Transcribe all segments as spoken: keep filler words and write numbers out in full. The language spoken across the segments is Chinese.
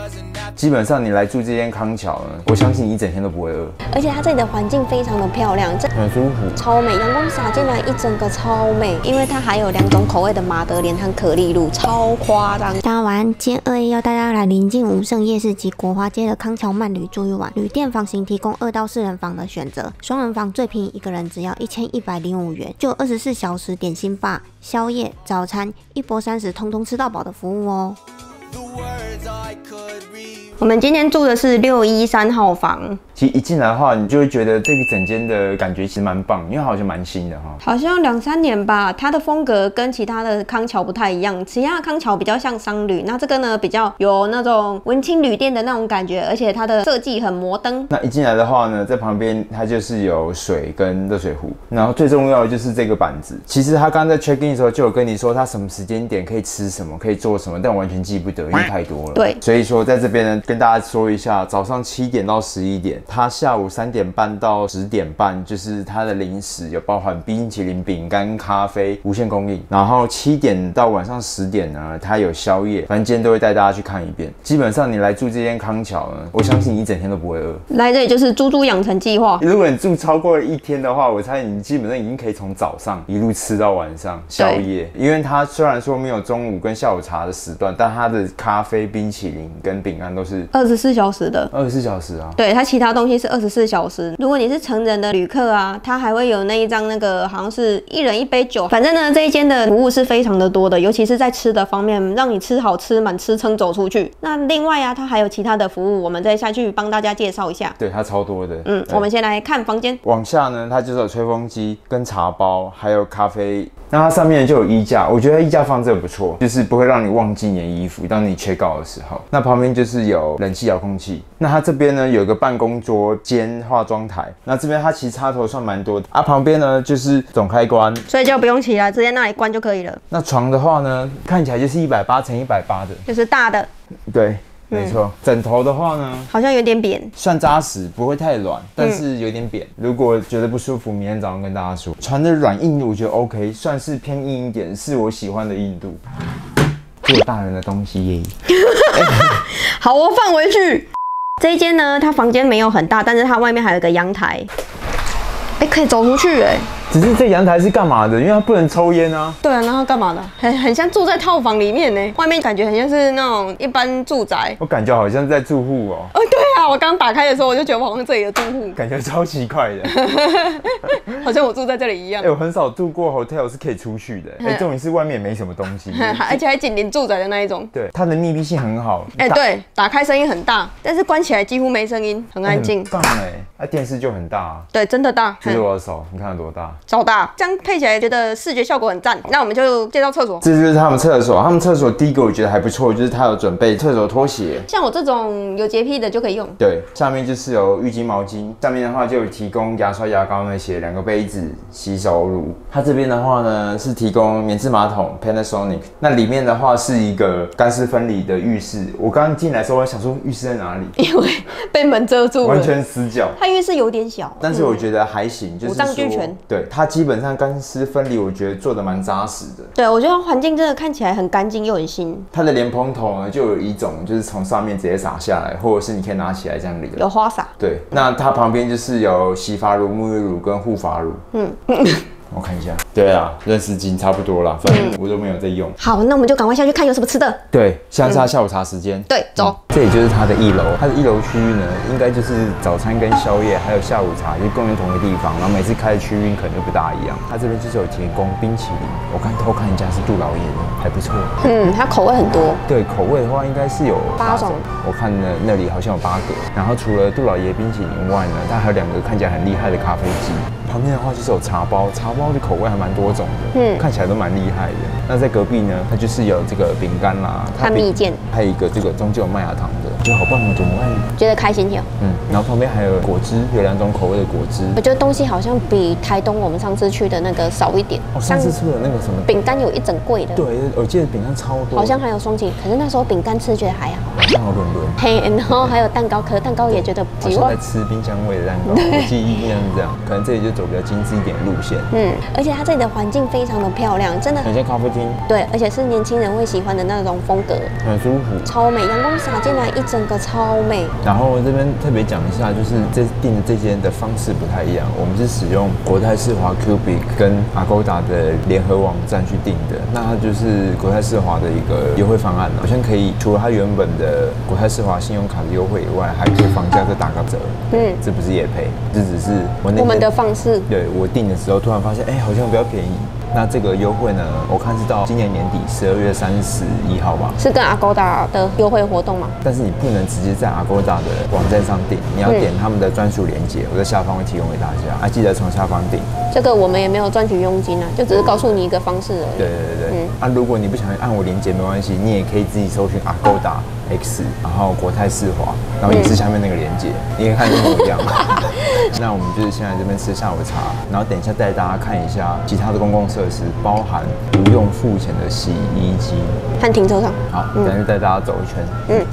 基本上你来住这间康桥呢，我相信你一整天都不会饿。 而且它这里的环境非常的漂亮，这很舒服， 超美，阳光洒进来一整个超美。因为它还有两种口味的马德莲和可丽露，超夸张。大家晚安，今天二一要大家来临近武圣夜市及国华街的康桥慢旅住一晚。旅店房型提供二到四人房的选择，双人房最便宜一个人只要一千一百零五元，就有二十四小时点心吧、宵夜、早餐一波三十，通通吃到饱的服务哦。我们今天住的是六一三号房。 其实一进来的话，你就会觉得这个整间的感觉其实蛮棒，因为好像蛮新的哈。 好像两三年吧，它的风格跟其他的康桥不太一样，其他的康桥比较像商旅，那这个呢比较有那种文青旅店的那种感觉，而且它的设计很摩登。 那一进来的话呢，在旁边它就是有水跟热水壶，然后最重要的就是这个板子。其实他刚刚在 check in 的时候就有跟你说他什么时间点可以吃什么，可以做什么，但我完全记不得，因为太多了。 对， 所以说在这边呢，跟大家说一下，早上七点到十一点，他下午三点半到十点半，就是他的零食有包含冰淇淋、饼干、咖啡，无限供应。然后七点到晚上十点呢，他有宵夜，反正今天都会带大家去看一遍。基本上你来住这间康桥呢，我相信你一整天都不会饿。 来这里就是猪猪养成计划。 如果你住超过一天的话，我猜你基本上已经可以从早上一路吃到晚上宵夜，因为它虽然说没有中午跟下午茶的时段，但它的咖啡、冰淇淋跟饼干都是二十四小时的。 二十四小时啊？对， 它其他东西是二十四小时。如果你是成人的旅客啊，它还会有那一张那个好像是一人一杯酒。反正呢，这一间的服务是非常的多的，尤其是在吃的方面，让你吃好吃满吃撑走出去。那另外啊，它还有其他的服务，我们再下去帮大家介绍一下。 对，它超多的。 嗯，我们先来看房间。 往下呢，它就是有吹风机跟茶包，还有咖啡。那它上面就有衣架，我觉得衣架放这个不错，就是不会让你忘记你的衣服，当你check out的时候。那旁边就是有冷气遥控器。那它这边呢有个办公桌兼化妆台。那这边它其实插头算蛮多的啊。旁边呢就是总开关， 所以就不用起来，直接那里关就可以了。 那床的话呢，看起来就是一百八乘一百八的， 就是大的。 对。没错，嗯、枕头的话呢， 好像有点扁， 算扎实，不会太软，但是有点扁。嗯、如果觉得不舒服，明天早上跟大家说。床的软硬度我觉得 OK， 算是偏硬一点，是我喜欢的硬度。这有大人的东西耶。 好，我放回去。这一间呢，它房间没有很大，但是它外面还有一个阳台，哎、欸，可以走出去哎。 只是这阳台是干嘛的？因为它不能抽烟啊。 对啊，然后干嘛的？很很像住在套房里面呢，外面感觉很像是那种一般住宅。 我感觉好像在住户哦。 哦，对啊，我刚打开的时候我就觉得我好像这里的住户， 感觉超奇怪的， 好像我住在这里一样。 哎、欸，我很少住过 hotel 是可以出去的。哎、欸，重点是外面也没什么东西， 而且还紧邻住宅的那一种。 对，它的密闭性很好。 哎、欸，对，打开声音很大，但是关起来几乎没声音，很安静。 很棒哎，那、啊、电视就很大啊。 对，真的大。 这是我的手，你看它多大？ 超大，这样配起来觉得视觉效果很赞。那我们就介绍厕所。 这就是他们厕所，他们厕所第一个我觉得还不错，就是它有准备厕所拖鞋， 像我这种有洁癖的就可以用。 对，下面就是有浴巾、毛巾，上面的话就有提供牙刷、牙膏那些，两个杯子、洗手乳。它这边的话呢是提供免治马桶 Panasonic， 那里面的话是一个干湿分离的浴室。我刚刚进来的时候，我想说浴室在哪里？ 因为被门遮住了， 完全死角。 它浴室有点小， 但是我觉得还行，嗯、就是说五脏俱全。 对，它基本上干湿分离，我觉得做的蛮扎实的。 对，我觉得环境真的看起来很干净又很新。 它的莲蓬头呢，就有一种就是从上面直接洒下来，或者是你可以拿起来这样淋。 有花洒。 对，那它旁边就是有洗发乳、沐浴乳跟护发乳。嗯。我看一下，对啊，认识巾差不多啦，反正我都没有在用。嗯、 好，那我们就赶快下去看有什么吃的。 对，现在是他下午茶时间。 对，走、嗯。 这里就是它的一楼，它的一楼区域呢，应该就是早餐跟宵夜，还有下午茶，就是共用同一个地方。然后每次开的区域可能就不大一样。它这边就是有提供冰淇淋，我看偷看一下是杜老爷的，还不错。 嗯，它口味很多。 对，口味的话应该是有八种。 我看呢那里好像有八个。然后除了杜老爷冰淇淋外呢，它还有两个看起来很厉害的咖啡机。旁边的话就是有茶包，茶包的口味还蛮多种的，嗯，看起来都蛮厉害的。那在隔壁呢，它就是有这个饼干啦， 它蜜饯， 还有一个这个中间有麦芽糖的，我觉得好棒哦，怎么会？ 觉得开心点。 嗯，然后旁边还有果汁，有两种口味的果汁。 我觉得东西好像比台东我们上次去的那个少一点。 哦，上次吃的那个什么饼干有一整柜的。 对，我记得饼干超多。 好像还有双擎，可是那时候饼干吃觉得还好。 好像有伦伦。 嘿，然后还有蛋糕，可是蛋糕也觉得好像在吃冰箱味的蛋糕，我记忆应该是这样。可能这里就走比较精致一点。路线，嗯， 而且它这里的环境非常的漂亮，真的很像咖啡厅。 对，而且是年轻人会喜欢的那种风格， 很舒服， 超美，阳光洒进来一整个超美。 然后这边特别讲一下，就是这订的这间的方式不太一样，我们是使用国泰世华 Cubic 跟 Agoda 的联合网站去订的。那它就是国泰世华的一个优惠方案，好像可以除了它原本的国泰世华信用卡的优惠以外，还可以房价再打个折。嗯，这不是业配，这只是我那天我们的方式。 对我订的时候突然发现，哎、欸，好像比较便宜。那这个优惠呢，我看是到今年年底十二月三十一号吧， 是跟 Agoda 的优惠活动吗？ 但是你不能直接在 Agoda 的网站上订，你要点他们的专属链接，我在下方会提供给大家，啊，记得从下方订。 这个我们也没有赚取佣金啊，就只是告诉你一个方式而已。 对对对对，嗯、啊，如果你不想按我链接没关系，你也可以自己搜寻 Agoda X， 然后国泰世华，然后也是下面那个链接，嗯、你可以看一模一样。那我们就是现在这边吃下午茶，然后等一下带大家看一下其他的公共设施，包含不用付钱的洗衣机和停车场。 好，等一下就带大家走一圈。嗯。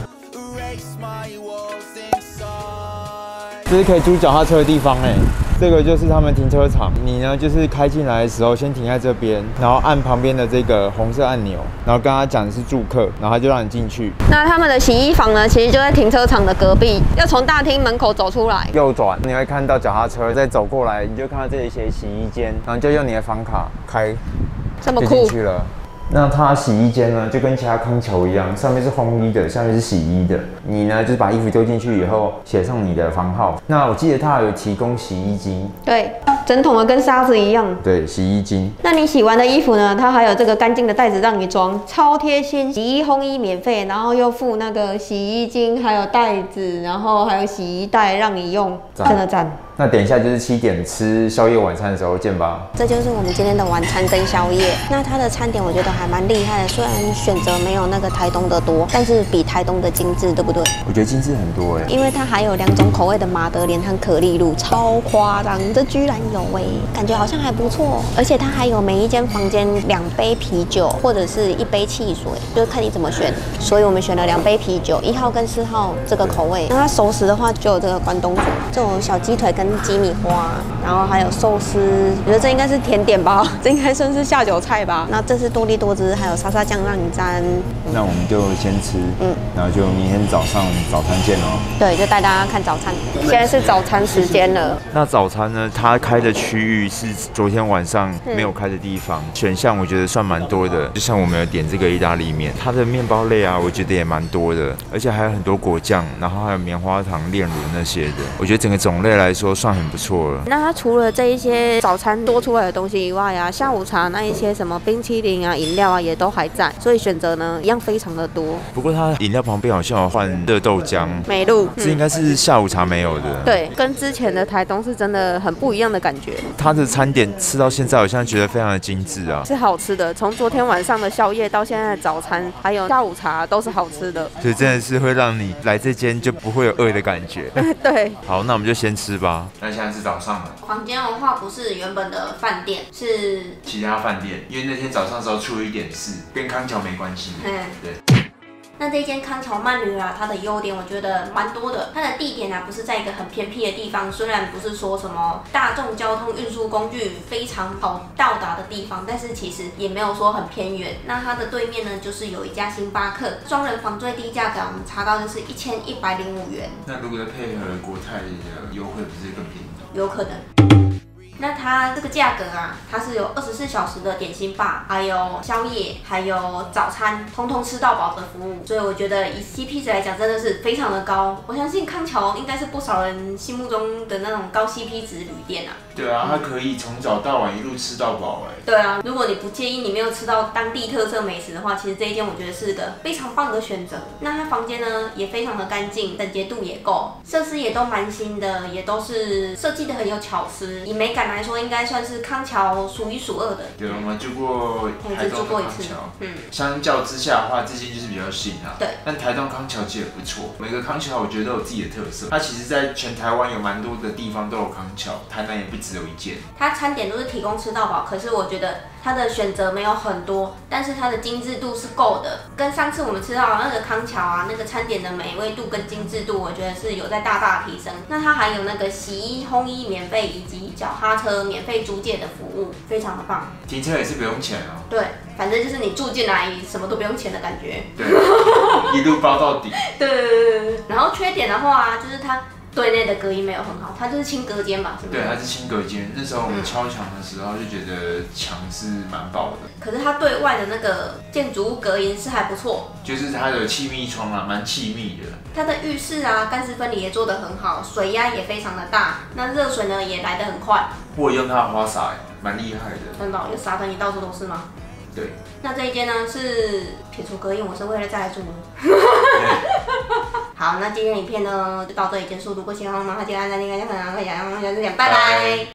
这是可以租脚踏车的地方哎，这个就是他们停车场。你呢，就是开进来的时候，先停在这边，然后按旁边的这个红色按钮，然后跟他讲是住客，然后他就让你进去。 那他们的洗衣房呢，其实就在停车场的隔壁，要从大厅门口走出来， 右转，你会看到脚踏车，再走过来，你就看到这里写洗衣间，然后就用你的房卡开， 这么酷， 就进去了。那它洗衣间呢，就跟其他康桥一样，上面是烘衣的，下面是洗衣的。你呢，就是把衣服丢进去以后，写上你的房号。那我记得它有提供洗衣精， 对，整桶的跟沙子一样。 对，洗衣精。 那你洗完的衣服呢，它还有这个干净的袋子让你装，超贴心，洗衣烘衣免费，然后又附那个洗衣精，还有袋子，然后还有洗衣袋让你用，真的赞。 那等一下就是七点吃宵夜晚餐的时候见吧。 这就是我们今天的晚餐跟宵夜。那它的餐点我觉得还蛮厉害的，虽然选择没有那个台东的多，但是比台东的精致，对不对？ 我觉得精致很多哎， 因为它还有两种口味的马德莲和可丽露，超夸张，这居然有哎，感觉好像还不错。而且它还有每一间房间两杯啤酒或者是一杯汽水，就是看你怎么选。所以我们选了两杯啤酒，一号跟四号这个口味。那它熟食的话就有这个关东煮，这种小鸡腿跟鸡米花，然后还有寿司，我觉得这应该是甜点吧，这应该算是下酒菜吧。那这是多利多汁，还有沙沙酱让你沾。 那我们就先吃，嗯，然后就明天早上早餐见哦。 对，就带大家看早餐。现在是早餐时间了。 那早餐呢？它开的区域是昨天晚上没有开的地方，嗯、选项我觉得算蛮多的。就像我们有点这个意大利面，它的面包类啊，我觉得也蛮多的，而且还有很多果酱，然后还有棉花糖、炼乳那些的。我觉得整个种类来说算很不错了。 那它除了这一些早餐多出来的东西以外啊，下午茶那一些什么冰淇淋啊、饮料啊也都还在，所以选择呢一样非常的多。 不过它饮料旁边好像有换热豆浆、 美露， 这应该是下午茶没有的。 对，跟之前的台东是真的很不一样的感觉。 它的餐点吃到现在，好像觉得非常的精致啊， 是好吃的。从昨天晚上的宵夜到现在的早餐，还有下午茶都是好吃的， 所以真的是会让你来这间就不会有饿的感觉。 对， 好，那我们就先吃吧。那现在是早上了。 房间的话不是原本的饭店，是其他饭店，因为那天早上的时候出了一点事，跟康桥没关系。嗯，对。 那这间康桥慢旅啊，它的优点我觉得蛮多的。它的地点啊，不是在一个很偏僻的地方，虽然不是说什么大众交通运输工具非常好到达的地方，但是其实也没有说很偏远。那它的对面呢，就是有一家星巴克，双人房最低价格我们查到就是一千一百零五元。 那如果再配合国泰的优惠，不是更便宜？ 有可能。那它这个价格啊，它是有二十四小时的点心吧，还有宵夜，还有早餐，通通吃到饱的服务。所以我觉得以 C P 值来讲，真的是非常的高。我相信康桥应该是不少人心目中的那种高 C P 值旅店啊。 对啊，它可以从早到晚一路吃到饱哎。 对啊，如果你不介意你没有吃到当地特色美食的话，其实这一间我觉得是个非常棒的选择。那它房间呢也非常的干净，整洁度也够，设施也都蛮新的，也都是设计的很有巧思，以美感来说，应该算是康桥数一数二的。 对，我们住过台东的康桥，嗯，相较之下的话，这间就是比较新啊。 对， 但台东康桥其实也不错，每个康桥我觉得都有自己的特色。它其实在全台湾有蛮多的地方都有康桥，台南也不只有一间。 它餐点都是提供吃到饱，可是我觉得它的选择没有很多，但是它的精致度是够的。跟上次我们吃到的那个康桥啊，那个餐点的美味度跟精致度，我觉得是有在大大提升。那它还有那个洗衣、烘衣免费以及脚踏车免费租借的服务，非常的棒。 停车也是不用钱哦。 对，反正就是你住进来什么都不用钱的感觉。 对，一路包到底。 对对对对。然后缺点的话，就是它对内的隔音没有很好，它就是轻隔间吧，是不是？ 对，它是轻隔间。那时候我们敲墙的时候就觉得墙是蛮薄的。 可是它对外的那个建筑物隔音是还不错， 就是它的气密窗啊，蛮气密的。 它的浴室啊，干湿分离也做得很好，水压也非常的大，那热水呢也来得很快。 我有用它的花洒，蛮厉害的。 真的，有洒得你到处都是吗？ 对。 那这一间呢是撇除隔音，我是为了再来住的。好，那今天影片呢就到这里结束。如果喜欢我们，记得按赞、订阅、分享、分享，下次见，拜拜。